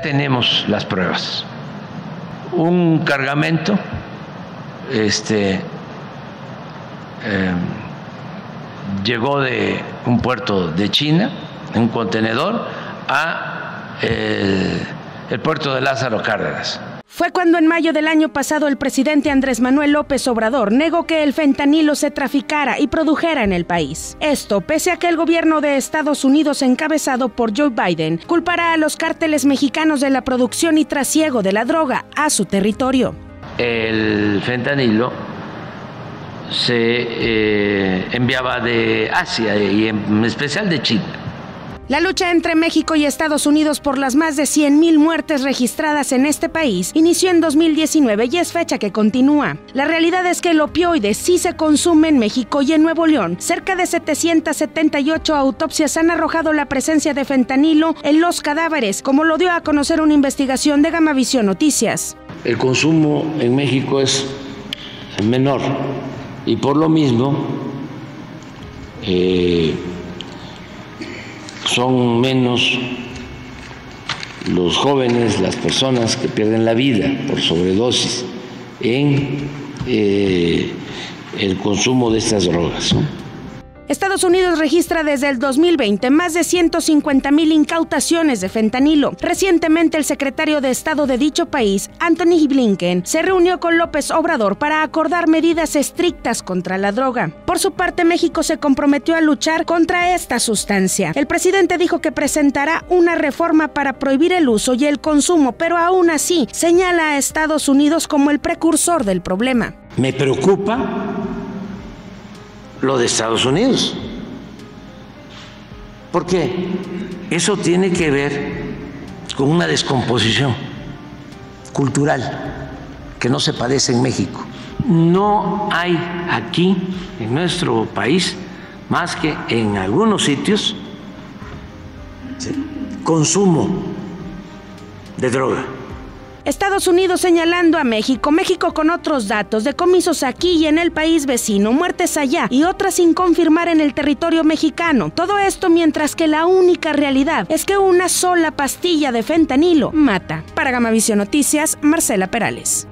tenemos las pruebas. Un cargamento llegó de un puerto de China, en un contenedor, a el puerto de Lázaro Cárdenas. Fue cuando en mayo del año pasado el presidente Andrés Manuel López Obrador negó que el fentanilo se traficara y produjera en el país. Esto pese a que el gobierno de Estados Unidos, encabezado por Joe Biden, culpará a los cárteles mexicanos de la producción y trasiego de la droga a su territorio. El fentanilo se enviaba de Asia y en especial de China. La lucha entre México y Estados Unidos por las más de 100,000 muertes registradas en este país inició en 2019 y es fecha que continúa. La realidad es que el opioide sí se consume en México y en Nuevo León. Cerca de 778 autopsias han arrojado la presencia de fentanilo en los cadáveres, como lo dio a conocer una investigación de Gamavisión Noticias. El consumo en México es menor y por lo mismo son menos los jóvenes, las personas que pierden la vida por sobredosis en el consumo de estas drogas, ¿no? Estados Unidos registra desde el 2020 más de 150,000 incautaciones de fentanilo. Recientemente el secretario de Estado de dicho país, Antony Blinken, se reunió con López Obrador para acordar medidas estrictas contra la droga. Por su parte, México se comprometió a luchar contra esta sustancia. El presidente dijo que presentará una reforma para prohibir el uso y el consumo, pero aún así señala a Estados Unidos como el precursor del problema. Me preocupa lo de Estados Unidos, porque eso tiene que ver con una descomposición cultural que no se padece en México. No hay aquí en nuestro país, más que en algunos sitios, consumo de droga. Estados Unidos señalando a México con otros datos, decomisos aquí y en el país vecino, muertes allá y otras sin confirmar en el territorio mexicano. Todo esto mientras que la única realidad es que una sola pastilla de fentanilo mata. Para Gamavisión Noticias, Marcela Perales.